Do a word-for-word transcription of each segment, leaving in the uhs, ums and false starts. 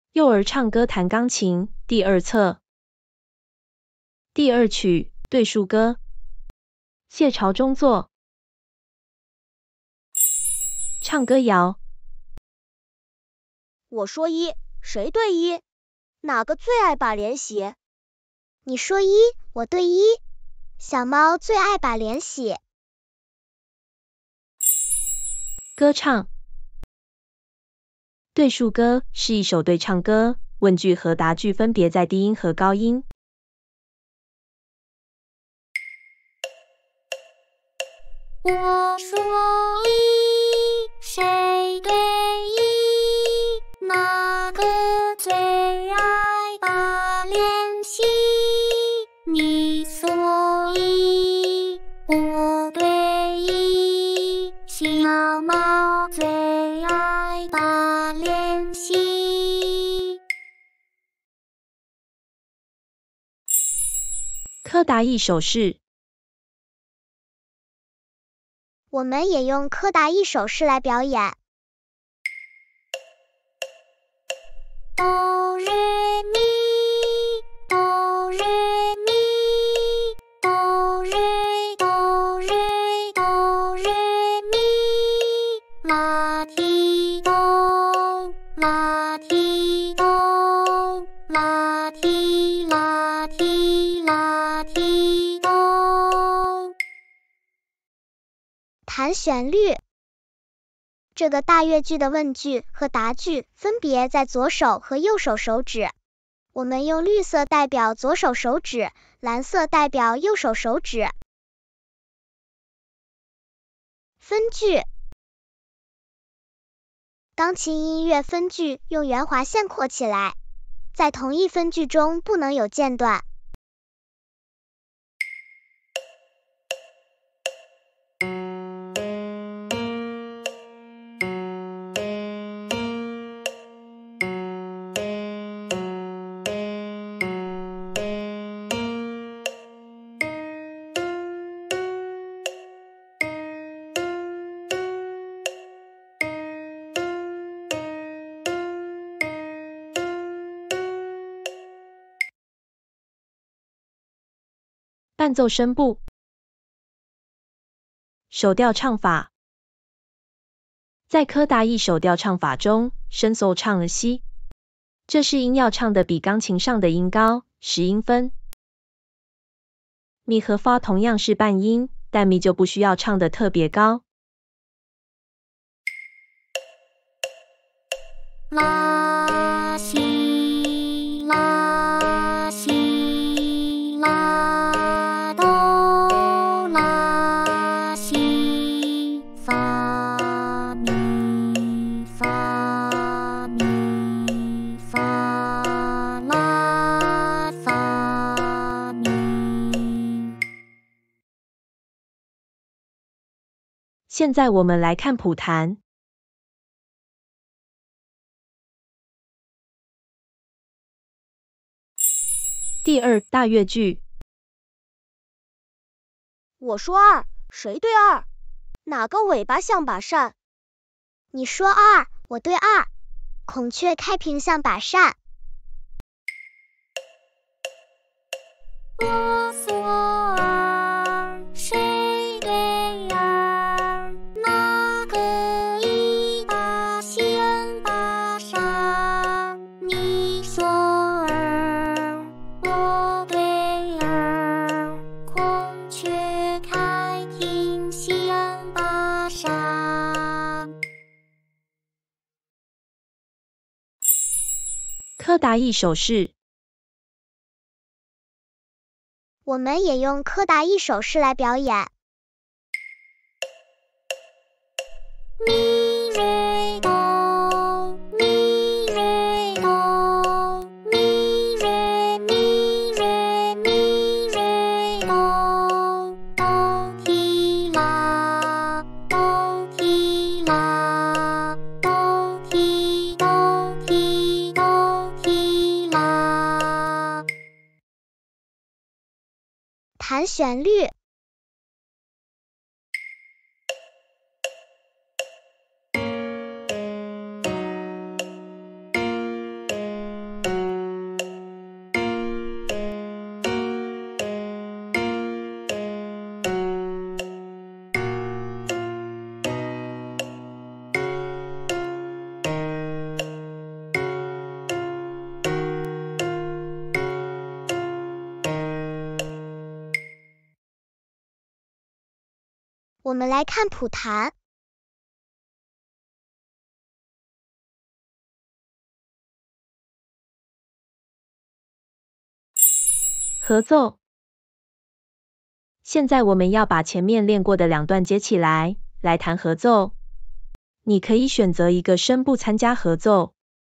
幼儿唱歌弹钢琴第二册第二曲对数歌，谢朝中作。唱歌谣。 我说一，谁对一？哪个最爱把脸洗？ 你说一，我对一。小猫最爱把脸洗。 歌唱。对数歌是一首对唱歌，问句和答句分别在低音和高音。 我说一，谁对一？哪个最爱把脸洗？你说一，我对一，小猫最爱把脸洗。 柯达意手势。 我们也用柯达意手势来表演。 哆来咪，哆来咪，哆来哆来哆来咪，啦提哆，啦提哆，啦提啦提啦提哆。 弹旋律。这个大乐句的问句和答句分别在左手和右手手指，我们用绿色代表左手手指，蓝色代表右手手指。分句。钢琴音乐分句用圆滑线括起来，在同一分句中不能有间断。 伴奏声部。手调唱法。在柯达意手调唱法中，升奏唱了西，这是音要唱的比钢琴上的音高，十音分。咪和发同样是半音，但咪就不需要唱的特别高。 拉西拉西拉哆拉西发咪发咪发拉发咪。 现在我们来看谱弹。第二大乐句。 我说二，谁对二？哪个尾巴像把扇？ 你说二，我对二。孔雀开屏像把扇。 我说二，谁对二？哪个尾巴像把扇？你说二，我对二，孔雀开屏像把扇。 柯达意手势。 我们也用柯达意手势来表演。 咪瑞哆，咪瑞哆，咪瑞咪瑞咪瑞哆，哆提啦，哆提啦，哆提哆提哆提啦。 弹旋律。 我们来看谱弹。 合奏。现在我们要把前面练过的两段接起来，来弹合奏。你可以选择一个声部参加合奏。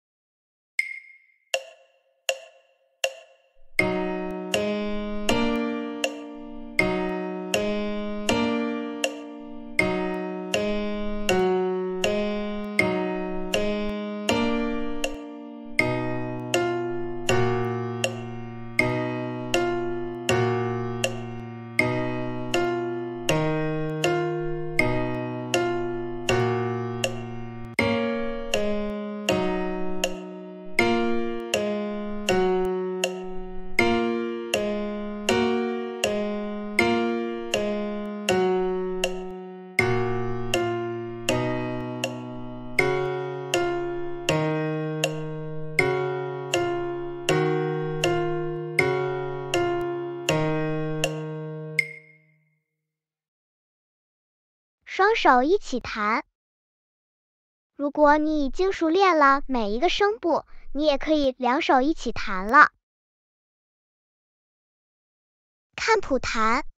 双手一起弹。如果你已经熟练了每一个声部，你也可以两手一起弹了。看谱弹。